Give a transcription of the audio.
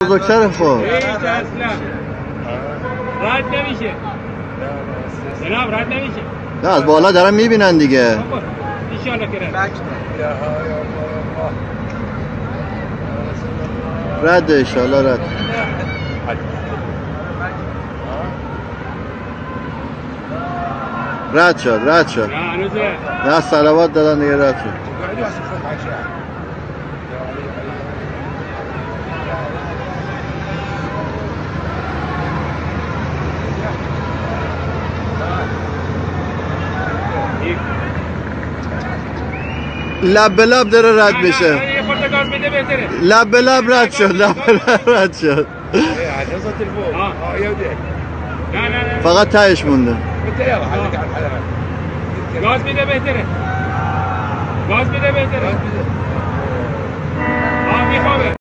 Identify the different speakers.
Speaker 1: بزرگتر خب
Speaker 2: هیچ اصلا رد نمیشه جناب، رد نمیشه.
Speaker 1: نه از بالا دارن میبینن دیگه.
Speaker 2: انشالله که
Speaker 1: رد انشالله رد. رد شد رد شد. نه صلوات دادن دیگه رد شد. لب به لب داره رد میشه. لب به لب رد شد. لب به لب رد شد. فقط تهش مونده.
Speaker 2: گاز میده بهتره. گاز میده بهتره. میخوابه.